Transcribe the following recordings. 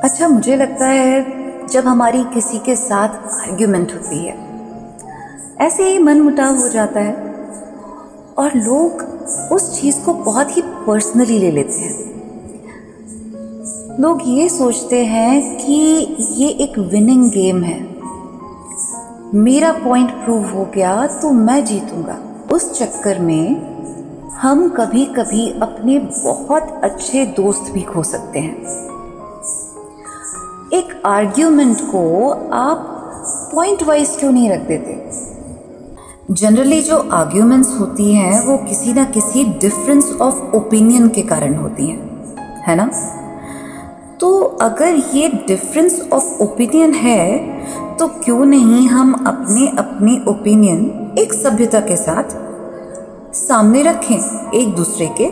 अच्छा, मुझे लगता है जब हमारी किसी के साथ आर्ग्यूमेंट होती है, ऐसे ही मनमुटाव हो जाता है और लोग उस चीज़ को बहुत ही पर्सनली ले लेते हैं। लोग ये सोचते हैं कि ये एक विनिंग गेम है, मेरा पॉइंट प्रूव हो गया तो मैं जीतूंगा। उस चक्कर में हम कभी कभी अपने बहुत अच्छे दोस्त भी खो सकते हैं। एक आर्ग्यूमेंट को आप पॉइंट वाइज क्यों नहीं रख देते? जनरली जो आर्ग्यूमेंट्स होती हैं वो किसी ना किसी डिफरेंस ऑफ ओपिनियन के कारण होती हैं, है ना? तो अगर ये डिफरेंस ऑफ ओपिनियन है तो क्यों नहीं हम अपने अपने ओपिनियन एक सभ्यता के साथ सामने रखें एक दूसरे के।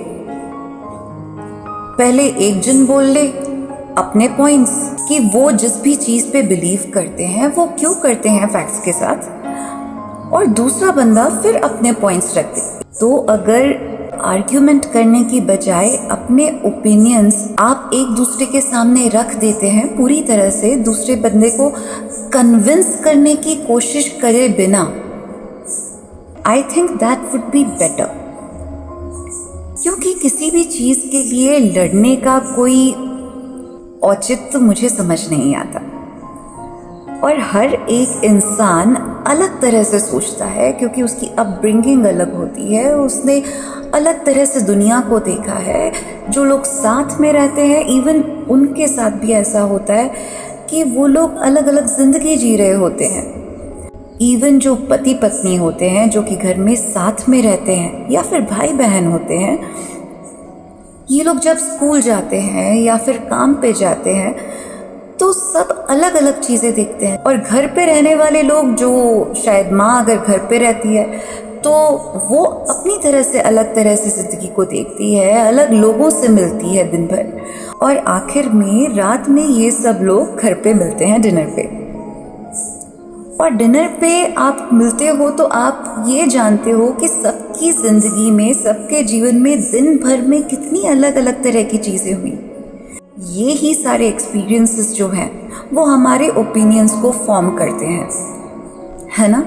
पहले एक जन बोल ले अपने पॉइंट्स कि वो जिस भी चीज पे बिलीव करते हैं वो क्यों करते हैं फैक्ट्स के साथ, और दूसरा बंदा फिर अपने पॉइंट्स रख दे। तो अगर आर्ग्यूमेंट करने की बजाय अपने ओपिनियंस आप एक दूसरे के सामने रख देते हैं, पूरी तरह से दूसरे बंदे को कन्विंस करने की कोशिश करे बिना, I think that would be better. क्योंकि किसी भी चीज के लिए लड़ने का कोई औचित्य मुझे समझ नहीं आता, और हर एक इंसान अलग तरह से सोचता है क्योंकि उसकी अपब्रिंगिंग अलग होती है, उसने अलग तरह से दुनिया को देखा है। जो लोग साथ में रहते हैं इवन उनके साथ भी ऐसा होता है कि वो लोग अलग अलग जिंदगी जी रहे होते हैं। इवन जो पति पत्नी होते हैं जो कि घर में साथ में रहते हैं या फिर भाई बहन होते हैं, ये लोग जब स्कूल जाते हैं या फिर काम पे जाते हैं तो सब अलग अलग चीजें देखते हैं। और घर पे रहने वाले लोग, जो शायद माँ अगर घर पे रहती है तो वो अपनी तरह से अलग तरह से जिंदगी को देखती है, अलग लोगों से मिलती है दिन भर, और आखिर में रात में ये सब लोग घर पे मिलते हैं डिनर पे। और डिनर पे आप मिलते हो तो आप ये जानते हो कि सबकी जिंदगी में, सबके जीवन में दिन भर में कितनी अलग अलग तरह की चीजें हुई। ये ही सारे एक्सपीरियंसेस जो हैं वो हमारे ओपिनियंस को फॉर्म करते हैं, है ना?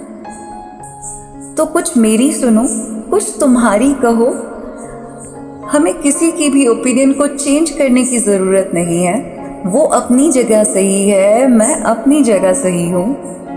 तो कुछ मेरी सुनो, कुछ तुम्हारी कहो। हमें किसी की भी ओपिनियन को चेंज करने की जरूरत नहीं है। वो अपनी जगह सही है, मैं अपनी जगह सही हूं,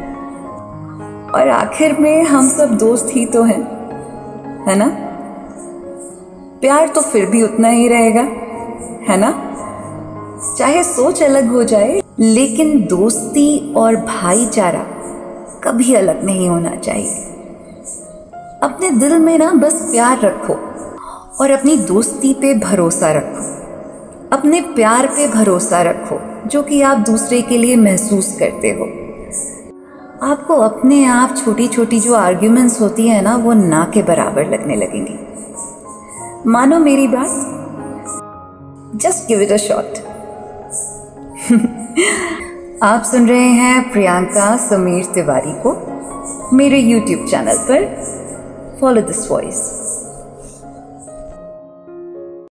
और आखिर में हम सब दोस्त ही तो हैं, है ना? प्यार तो फिर भी उतना ही रहेगा, है ना? चाहे सोच अलग हो जाए, लेकिन दोस्ती और भाईचारा कभी अलग नहीं होना चाहिए। अपने दिल में ना बस प्यार रखो और अपनी दोस्ती पे भरोसा रखो, अपने प्यार पे भरोसा रखो जो कि आप दूसरे के लिए महसूस करते हो। आपको अपने आप छोटी छोटी जो आर्ग्यूमेंट्स होती है ना वो ना के बराबर लगने लगेंगी। मानो मेरी बात, just give it a shot. आप सुन रहे हैं प्रियंका समीर तिवारी को मेरे YouTube चैनल पर। Follow this voice.